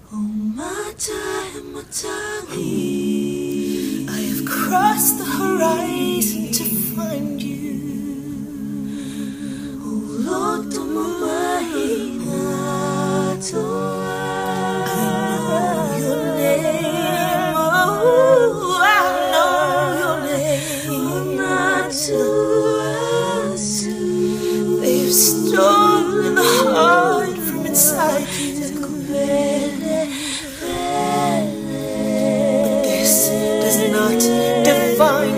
I have crossed the horizon to find you. Hulot mahina to I know your name. Oh, I know your name. They've stolen the heart from inside you. But this does not define